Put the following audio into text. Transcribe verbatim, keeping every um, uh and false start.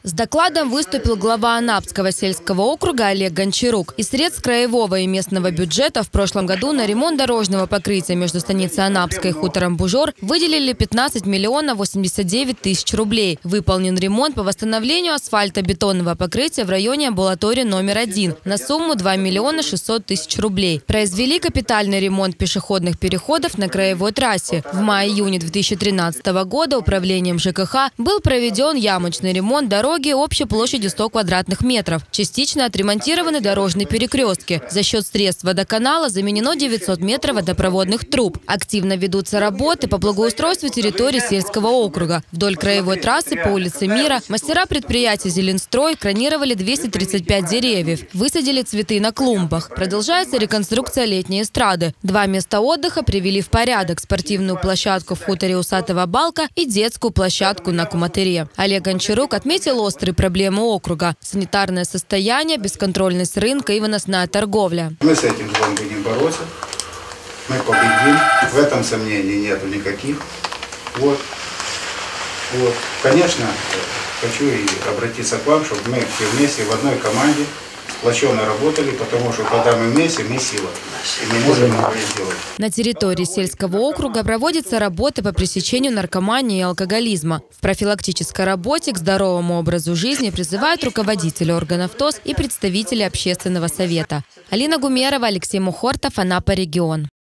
С докладом выступил глава Анапского сельского округа Олег Гончарук. Из средств краевого и местного бюджета в прошлом году на ремонт дорожного покрытия между станицей Анапской и хутором Бужор выделили пятнадцать миллионов восемьдесят девять тысяч рублей. Выполнен ремонт по восстановлению асфальтобетонного покрытия в районе амбулатории номер один на сумму два миллиона шестьсот тысяч рублей. Произвели капитальный ремонт пешеходных переходов на краевой трассе. В мае-июне две тысячи тринадцатого года управлением ЖКХ был проведен ямочный ремонт дороги общей площадью сто квадратных метров. Частично отремонтированы дорожные перекрестки. За счет средств водоканала заменено девятьсот метров водопроводных труб. Активно ведутся работы по благоустройству территории сельского округа. Вдоль краевой трассы по улице Мира мастера предприятия «Зеленстрой» кронировали двести тридцать пять деревьев. Высадили цветы на клумбах. Продолжается реконструкция летней эстрады. Два места отдыха привели в порядок: спортивную площадку в хуторе Усатого Балка и детскую площадку на Куматыре. Олег Гончарук отметил острые проблемы округа: санитарное состояние, бесконтрольность рынка и выносная торговля. Мы с этим злом будем бороться, мы победим, в этом сомнений нету никаких. Вот. Вот. Конечно, хочу и обратиться к вам, чтобы мы все вместе в одной команде сплоченно работали, потому что когда мы вместе, мы сила. И мы можем многое сделать. На территории сельского округа проводятся работы по пресечению наркомании и алкоголизма. В профилактической работе к здоровому образу жизни призывают руководители органов ТОС и представители общественного совета. Алина Гумерова, Алексей Мухортов, Анапа, регион.